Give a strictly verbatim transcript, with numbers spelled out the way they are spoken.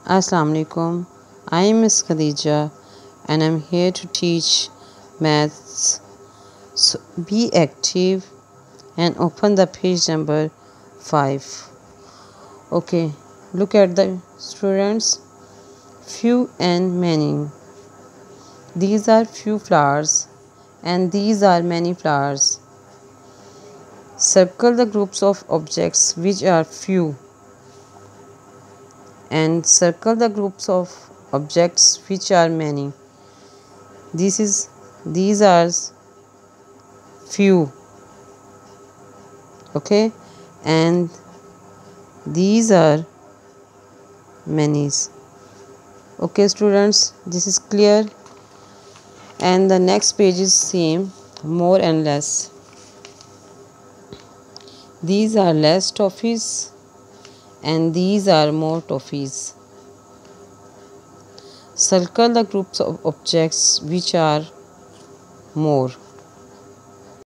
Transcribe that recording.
Assalamu alaikum. I am Miss Khadija and I'm here to teach maths. So be active and open the page number five. Okay, look at the students. Few and many. These are few flowers and these are many flowers. Circle the groups of objects which are few and circle the groups of objects which are many. This is these are few, okay, and these are many. Okay students, this is clear. And the next page is same, more and less. These are less toffees and these are more toffees. Circle the groups of objects which are more.